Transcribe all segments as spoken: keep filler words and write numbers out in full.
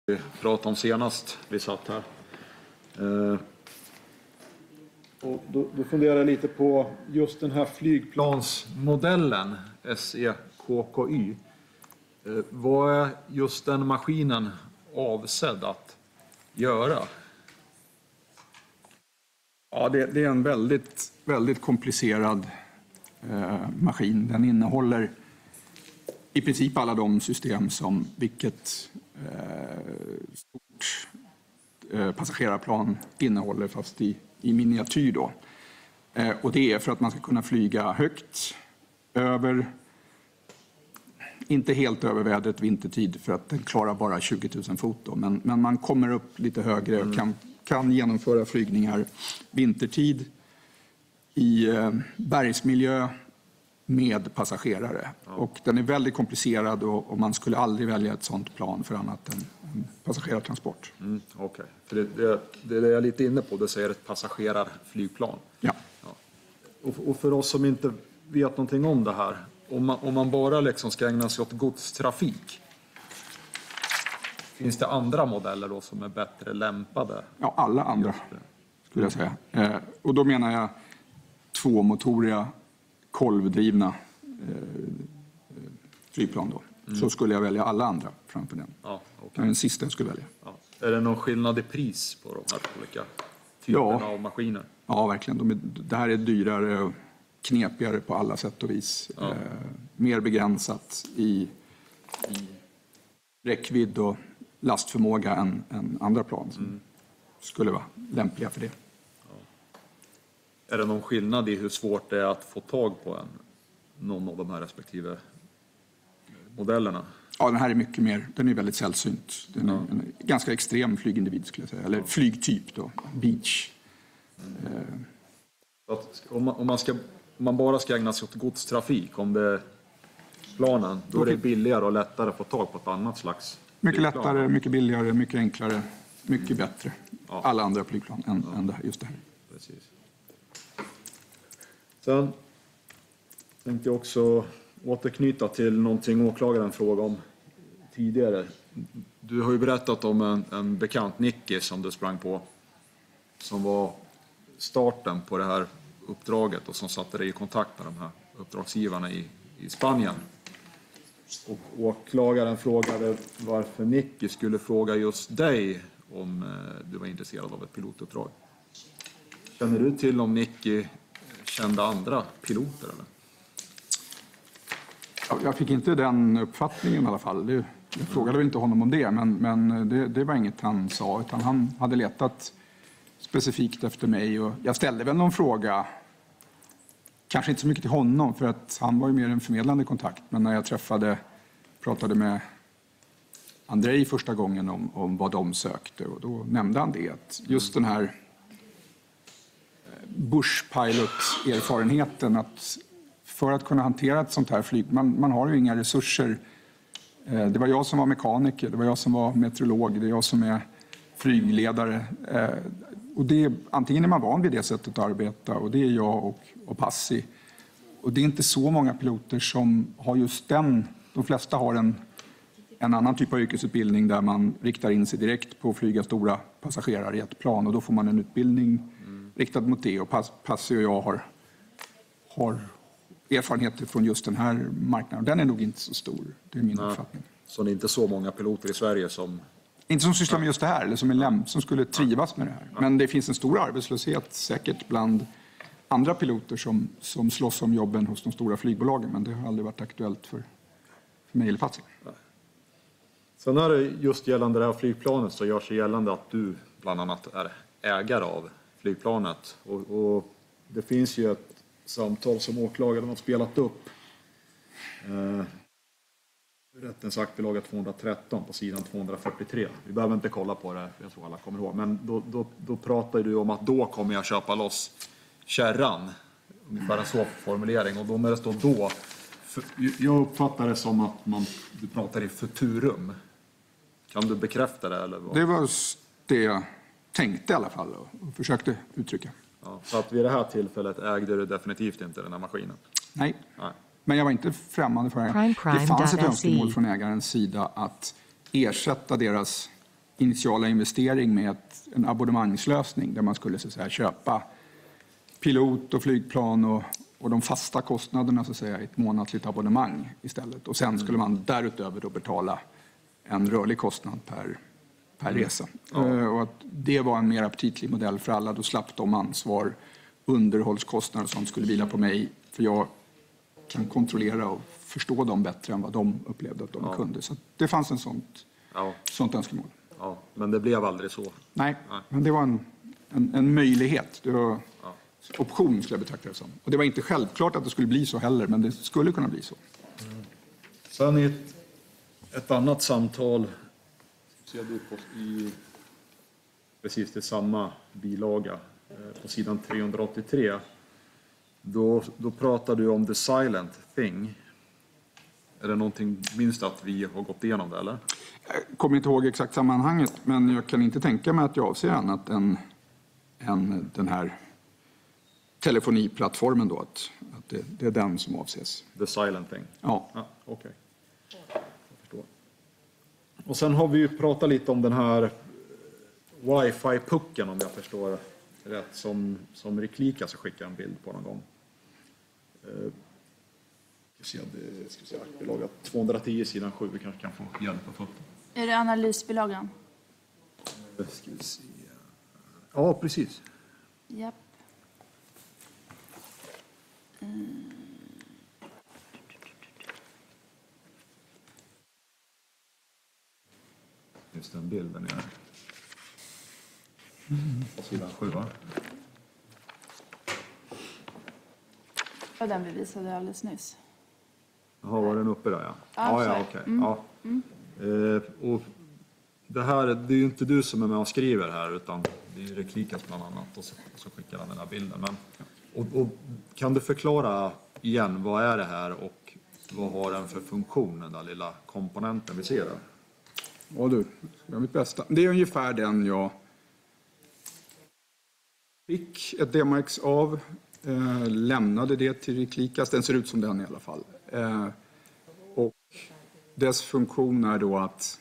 vi pratade om senast vi satt här. Eh, och då, då funderar jag lite på just den här flygplansmodellen S E K K Y. Eh, vad är just den maskinen avsedd att göra? Ja, det, det är en väldigt, väldigt komplicerad eh, maskin. Den innehåller i princip alla de system som vilket eh, stort eh, passagerarplan innehåller, fast i, i miniatyr då. Eh, och det är för att man ska kunna flyga högt över, inte helt över vädret vintertid, för att den klarar bara tjugo tusen fot då, men, men man kommer upp lite högre och kan, kan genomföra flygningar vintertid i eh, bergsmiljö med passagerare. Ja. Och den är väldigt komplicerad och, och man skulle aldrig välja ett sådant plan för annat än, än passagerartransport. Mm, Okej, okay. För det, det, det är det jag är lite inne på, det säger ett passagerarflygplan. Ja. Ja. Och, och för oss som inte vet någonting om det här, om man, om man bara liksom ska ägna sig åt godstrafik, finns det andra modeller då som är bättre lämpade? Ja, alla andra skulle jag säga. Eh, och då menar jag tvåmotoriga, kolvdrivna eh, flygplan då. Mm. Så skulle jag välja alla andra framför den. Ja, okay. Den sista jag skulle välja. Ja. Är det någon skillnad i pris på de här olika typerna ja. av maskiner? Ja, verkligen. De är, det här är dyrare och knepigare på alla sätt och vis. Ja. Eh, mer begränsat i, i räckvidd och lastförmåga än, än andra plan som mm. skulle vara lämpliga för det. Är det någon skillnad i hur svårt det är att få tag på en, någon av de här respektive modellerna? Ja, den här är mycket mer, den är väldigt sällsynt. Den är ja. en ganska extrem flygindivid skulle jag säga, eller ja. flygtyp då, beach. Mm. Eh. Att om, man, om, man ska, om man bara ska ägna sig åt godstrafik, om det är planen, då okay. är det billigare och lättare att få tag på ett annat slags mycket flygplan. Lättare, mycket billigare, mycket enklare, mycket mm. bättre. Ja. Alla andra flygplan än, ja. än det här, just det här. Precis. Sen tänkte jag också återknyta till någonting åklagaren frågade om tidigare. Du har ju berättat om en, en bekant, Nicky, som du sprang på, som var starten på det här uppdraget och som satte dig i kontakt med de här uppdragsgivarna i, i Spanien. Och åklagaren frågade varför Nicky skulle fråga just dig om eh, du var intresserad av ett pilotuppdrag. Känner du till om Nicky kände andra piloter eller? Jag fick inte den uppfattningen i alla fall. Det, jag frågade väl inte honom om det, men, men det, det var inget han sa, utan han hade letat specifikt efter mig och jag ställde väl någon fråga, kanske inte så mycket till honom för att han var ju mer en förmedlande kontakt, men när jag träffade, pratade med Andrei första gången om, om vad de sökte, och då nämnde han det, att just den här Bushpilot-erfarenheten, att för att kunna hantera ett sånt här flyg, man, man har ju inga resurser. Det var jag som var mekaniker, det var jag som var meteorolog, det är jag som är flygledare. Och det, antingen är man van vid det sättet att arbeta, och det är jag och, och Passi. Och det är inte så många piloter som har just den, de flesta har en, en annan typ av yrkesutbildning där man riktar in sig direkt på att flyga stora passagerare i ett plan, och då får man en utbildning riktad mot det, och Passi och jag har, har erfarenheter från just den här marknaden. Den är nog inte så stor, det är min Nej. uppfattning. Så det är inte så många piloter i Sverige som... Inte som sysslar med just det här, eller som är läm som skulle trivas med det här. Men det finns en stor arbetslöshet säkert bland andra piloter som, som slåss om jobben hos de stora flygbolagen, men det har aldrig varit aktuellt för, för mig eller Passi. Sen är det just gällande det här flygplanet så gör sig gällande att du bland annat är ägare av flygplanet. Och, och det finns ju ett samtal som åklagaren har spelat upp. Eh, Rättens aktbilaga tvåhundratretton på sidan tvåhundrafyrtiotre. Vi behöver inte kolla på det, för jag tror alla kommer ihåg. Men då, då, då pratar du om att då kommer jag köpa loss kärran. Ungefär en så formulering. Och då med det står då. För, jag uppfattar det som att man, du pratar i futurum. Kan du bekräfta det? Eller vad? Det var det jag tänkte i alla fall och försökte uttrycka. Ja, så att vid det här tillfället ägde du definitivt inte den här maskinen? Nej. Nej. Men jag var inte främmande för det. Crime, crime. Det fanns ett önskemål från ägarens sida att ersätta deras initiala investering med ett, en abonnemangslösning där man skulle så att säga, köpa pilot och flygplan och, och de fasta kostnaderna så att säga, i ett månatligt abonnemang istället. Och sen skulle man därutöver då betala en rörlig kostnad per, per mm. resa. Ja. Och att det var en mer aptitlig modell för alla. Då slapp de ansvar, underhållskostnader som skulle vila på mig. För jag kan kontrollera och förstå dem bättre än vad de upplevde att de ja. kunde. Så det fanns en sånt, ja. sånt önskemål. Ja, men det blev aldrig så. Nej, Nej. men det var en, en, en möjlighet. Det var ja. option skulle jag betrakta det som. Och det var inte självklart att det skulle bli så heller, men det skulle kunna bli så. Mm. Sen i ett, ett annat samtal ser du på, i precis det samma bilaga på sidan trehundraåttiotre. Då, då pratar du om the silent thing. Är det någonting, minst att vi har gått igenom det, eller? Jag kommer inte ihåg exakt sammanhanget, men jag kan inte tänka mig att jag avser annat än, än den här telefoniplattformen då, att, att det, det är den som avses. The silent thing? Ja. ja Okej. Okay. Jag förstår. Och sen har vi ju pratat lite om den här wifi-pucken, om jag förstår rätt, som, som Reklika ska skicka en bild på någon gång. Uh, ska se, det ska se, bilaga tvåhundratio sidan sju, vi kanske kan få hjälp på fötter. Är det analysbilagan? Uh, ska vi se. Ja, precis. Japp. Mm. Just den bilden är mm. på sidan sju, va? Och den vi visade alldeles nyss. Jaha, var den uppe där, ja? Ja, ja, ja okej. Okay. Mm. Ja. Mm. Eh, och det här, det är ju inte du som är med och skriver här, utan det är Reklikas bland annat, och så, och så skickar han den här bilden. Men, och, och, kan du förklara igen, vad är det här och vad har den för funktion, den där lilla komponenten vi ser där? Ja du, jag gör mitt bästa. Det är ungefär den jag fick ett demoex av, eh, lämnade det till Reklikas. Den ser ut som den i alla fall. Eh, och dess funktion är då att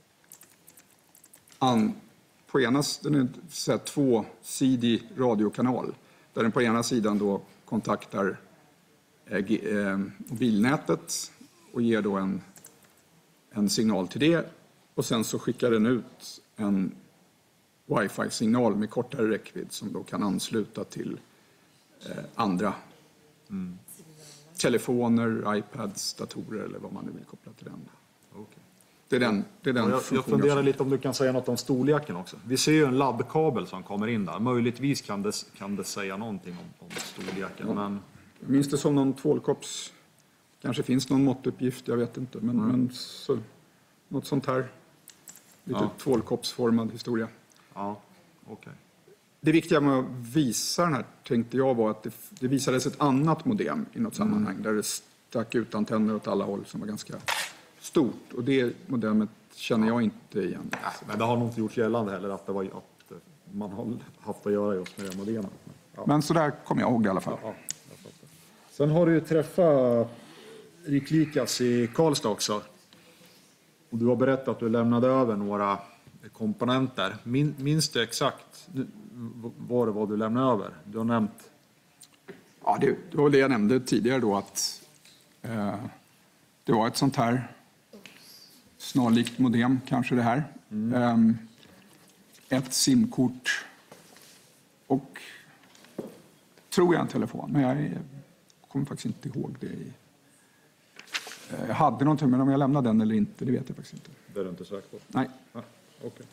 an, på ena den är så här, tvåsidig radiokanal där den på ena sidan då kontaktar eh, eh, mobilnätet och ger då en, en signal till det. Och sen så skickar den ut en wifi-signal med kortare räckvidd som då kan ansluta till eh, andra mm. telefoner, iPads, datorer eller vad man nu vill koppla till den. Okay. Det är den, det är den jag, jag funderar lite om du kan säga något om storleken också. Vi ser ju en laddkabel som kommer in där. Möjligtvis kan det, kan det säga någonting om, om storleken. Ja. Men... Jag minns det som någon tvålkopps... Kanske finns någon måttuppgift, jag vet inte. Men, mm. men så, något sånt här. Lite ja. tvålkoppsformad historia. Ja, okej. Okay. Det viktiga med att visa den här tänkte jag var att det, det visades ett annat modem i något sammanhang. Mm. Där det stack ut antenner åt alla håll som var ganska stort. Och det modemet känner jag inte igen. Nej, men det har nog inte gjort gällande heller att, det var, att man har haft att göra just med det modemet. Ja. Men så där kommer jag ihåg det i alla fall. Ja, ja. Sen har du ju träffat Reklikas i Karlstad också. Och du har berättat att du lämnade över några komponenter. Min, minns du exakt vad det var du lämnade över? Du har nämnt... Ja, det, det var det jag nämnde tidigare då, att eh, det var ett sånt här snarlikt modem, kanske det här. Mm. Eh, ett simkort och tror jag en telefon, men jag, jag kommer faktiskt inte ihåg det. I, eh, jag hade någonting, men om jag lämnade den eller inte, det vet jag faktiskt inte. Det är du inte säker på? Nej. Ah, okej. Okay.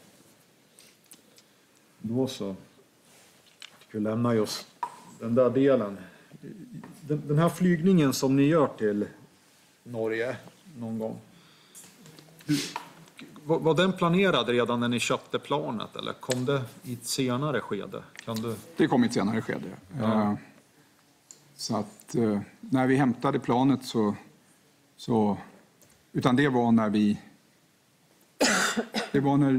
Då så. Jag ska lämna just den där delen. Den, den här flygningen som ni gör till Norge någon gång. Du, var, var den planerad redan när ni köpte planet eller kom det i ett senare skede? Kan du... Det kom i ett senare skede. Ja. Uh, så att uh, när vi hämtade planet så, så... Utan det var när vi... Det var när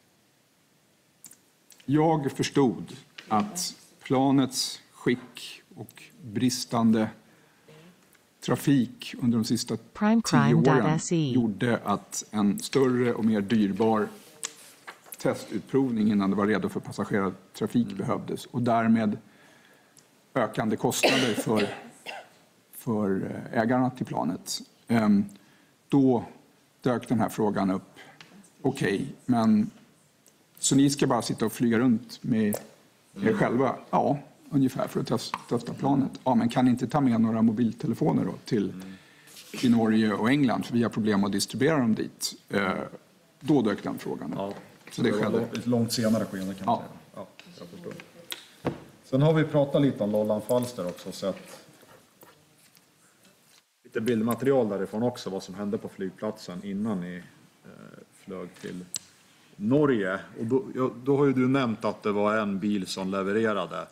jag förstod att planets skick och bristande trafik under de sista tio åren gjorde att en större och mer dyrbar testutprovning innan det var redo för passagerartrafik mm. behövdes. Och därmed ökande kostnader för, för ägarna till planet. Um, då dök den här frågan upp. Okej, okay, men så ni ska bara sitta och flyga runt med er själva? Ja, ungefär för att testa, testa planet. Ja, men kan ni inte ta med några mobiltelefoner då till, till Norge och England? För vi har problem att distribuera dem dit. Uh, då dök den frågan upp. Ja, så det skedde ett långt senare skede kan man ja. säga. Ja, jag förstår. Sen har vi pratat lite om Lolland Falster också. Sett lite bildmaterial därifrån också. Vad som hände på flygplatsen innan ni eh, flög till Norge. Och då, ja, då har ju du nämnt att det var en bil som levererade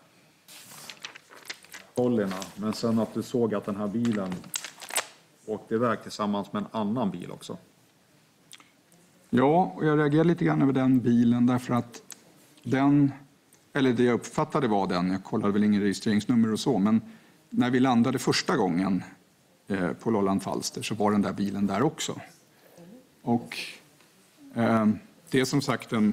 kollina. Men sen att du såg att den här bilen åkte iväg tillsammans med en annan bil också. Ja, och jag reagerade lite grann över den bilen därför att den, eller det jag uppfattade var den, jag kollade väl ingen registreringsnummer och så, men när vi landade första gången eh, på Lolland Falster så var den där bilen där också. Och eh, det är som sagt en,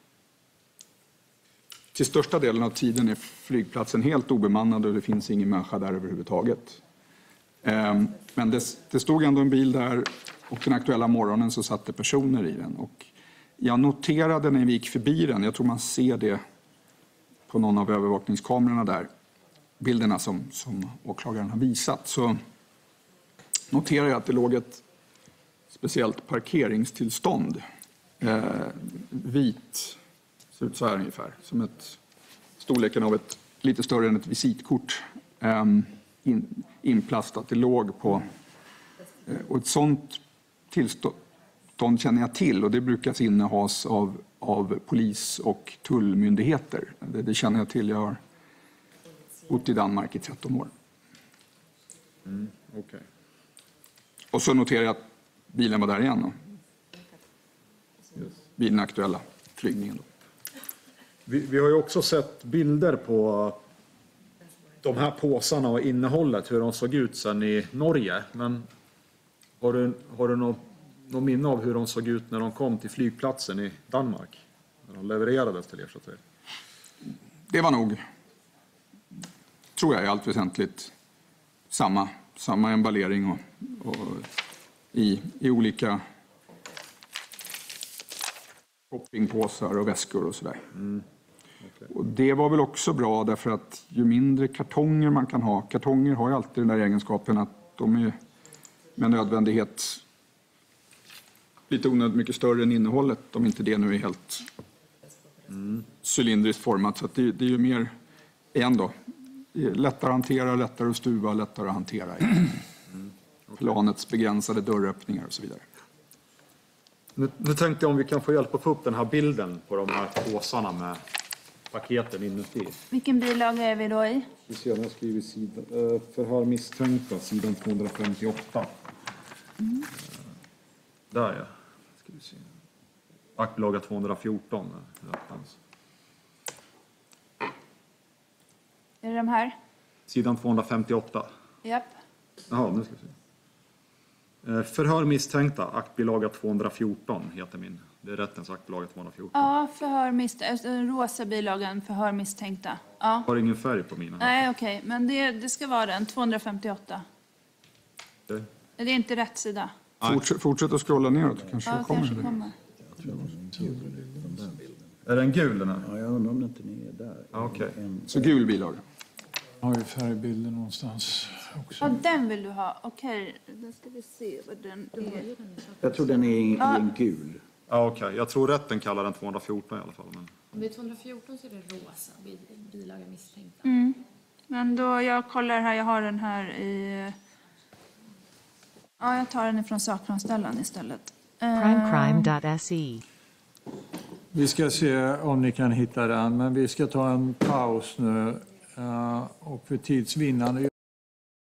till största delen av tiden är flygplatsen helt obemannad och det finns ingen människa där överhuvudtaget. Eh, men det, det stod ändå en bil där. Och den aktuella morgonen så satt det personer i den. Och jag noterade när vi gick förbi den, jag tror man ser det på någon av övervakningskamerorna där, bilderna som, som åklagaren har visat, så noterade jag att det låg ett speciellt parkeringstillstånd. Eh, vit, ser ut så här ungefär, som ett, storleken av ett, lite större än ett visitkort, eh, in, inplastat. Det låg på, eh, och ett sånt tillstånd känner jag till och det brukar innehas av, av polis och tullmyndigheter. Det, det känner jag till. Jag har bott i Danmark i tretton år. Mm, okay. Och så noterar jag att bilen var där igen. Då. Yes. Vid den aktuella flygningen. Då. Vi, vi har ju också sett bilder på de här påsarna och innehållet, hur de såg ut sen i Norge. Men har du, har du något, något minne av hur de såg ut när de kom till flygplatsen i Danmark? När de levererades till er så att säga? Det var nog, tror jag i allt väsentligt, samma, samma emballering och, och i, i olika shoppingpåsar och väskor och sådär. Mm. Okay. Och det var väl också bra därför att ju mindre kartonger man kan ha, kartonger har ju alltid den där egenskapen att de är med nödvändighet lite onödigt mycket större än innehållet, om inte det nu är helt mm. cylindriskt format. Så att det, det är ju mer, igen då, lättare att hantera, lättare att stuva, lättare att hantera i mm. okay. planets begränsade dörröppningar och så vidare. Nu, nu tänkte jag om vi kan få hjälp att få upp den här bilden på de här påsarna med paketen inuti. Vilken bilaga är vi då i? Vi ser, jag skriver sidan, uh, förhör misstänkta, sidan tvåhundrafemtioåtta. Mm. Uh, där ja. Ska vi se. Aktbilaga tvåhundrafjorton. Är det de här? Sidan tvåhundrafemtioåtta. Japp. Jaha, nu ska vi se. Uh, förhör misstänkta, aktbilaga tvåhundrafjorton heter min. Det är rättens aktbilaga tvåhundrafjorton. Ja, förhör misstänkta. Den rosa bilagan, förhör misstänkta. Ja. Har ingen färg på mina. Nej, okej. Okay. Men det, det ska vara den, tvåhundrafemtioåtta. Det, det är inte rätt sida. Fortsätt, fortsätt att scrolla neråt. Kanske ja, kommer. kanske kommer. Är den gul den här? Ja, jag undrar om inte ni är där. Ja, okay. Så gul bilaga. Har vi färgbilder någonstans också? Ja, den vill du ha. Okej, okay. Då ska vi se vad den är. Jag tror den är i ja. en gul. Ja, okej. Okay. Jag tror rätten kallar den tvåhundrafjorton i alla fall. Men... Om det är tvåhundrafjorton så är det rosa, bilaga misstänkta. Mm. Men då, jag kollar här, jag har den här i... Ja, jag tar den ifrån sakframställan istället. Crimecrime dot se. Vi ska se om ni kan hitta den, men vi ska ta en paus nu. Och för tids vinnande